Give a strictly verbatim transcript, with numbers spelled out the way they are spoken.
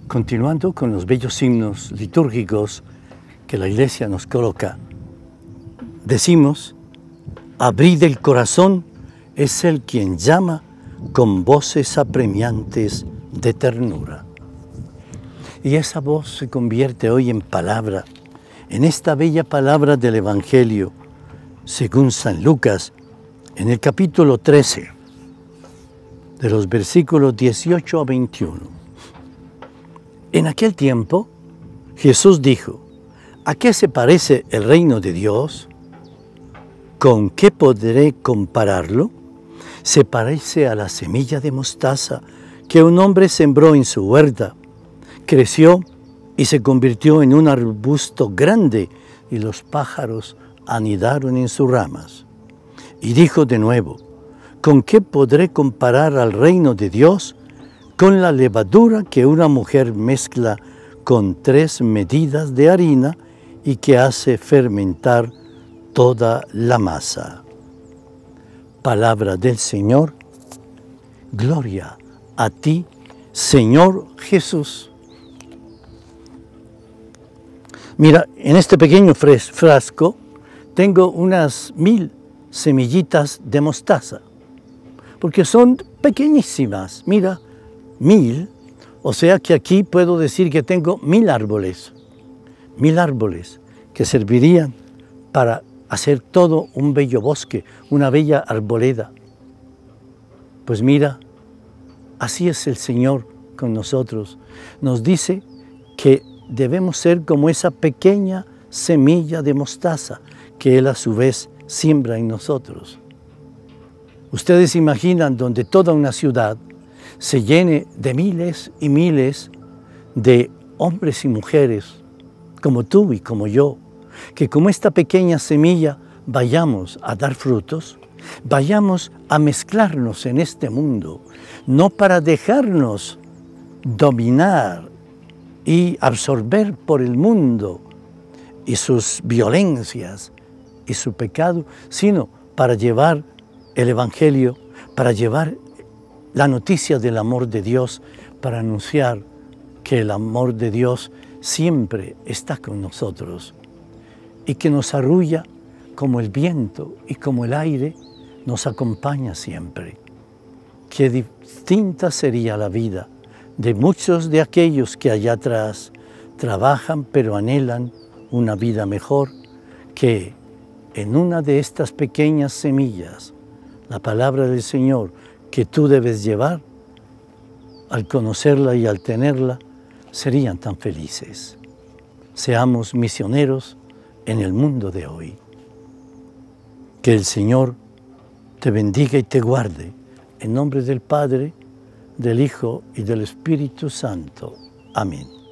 Continuando con los bellos himnos litúrgicos que la Iglesia nos coloca, decimos: abrid el corazón, es Él quien llama con voces apremiantes de ternura. Y esa voz se convierte hoy en palabra, en esta bella palabra del Evangelio, según San Lucas, en el capítulo trece, de los versículos dieciocho a veintiuno. En aquel tiempo, Jesús dijo: ¿a qué se parece el reino de Dios? ¿Con qué podré compararlo? Se parece a la semilla de mostaza que un hombre sembró en su huerta. Creció y se convirtió en un arbusto grande, y los pájaros anidaron en sus ramas. Y dijo de nuevo: ¿con qué podré comparar al reino de Dios? Con la levadura que una mujer mezcla con tres medidas de harina y que hace fermentar toda la masa. Palabra del Señor. Gloria a ti, Señor Jesús. Mira, en este pequeño frasco tengo unas mil semillitas de mostaza, porque son pequeñísimas. Mira, mil, o sea que aquí puedo decir que tengo mil árboles, mil árboles que servirían para hacer todo un bello bosque, una bella arboleda. Pues mira, así es el Señor con nosotros. Nos dice que debemos ser como esa pequeña semilla de mostaza que Él a su vez siembra en nosotros. Ustedes imaginan donde toda una ciudad se llene de miles y miles de hombres y mujeres, como tú y como yo, que como esta pequeña semilla vayamos a dar frutos, vayamos a mezclarnos en este mundo, no para dejarnos dominar y absorber por el mundo y sus violencias y su pecado, sino para llevar el Evangelio, para llevar la noticia del amor de Dios, para anunciar que el amor de Dios siempre está con nosotros y que nos arrulla como el viento y como el aire nos acompaña siempre. Qué distinta sería la vida de muchos de aquellos que allá atrás trabajan pero anhelan una vida mejor, que en una de estas pequeñas semillas, la palabra del Señor que tú debes llevar, al conocerla y al tenerla, serían tan felices. Seamos misioneros en el mundo de hoy. Que el Señor te bendiga y te guarde, en nombre del Padre, del Hijo y del Espíritu Santo. Amén.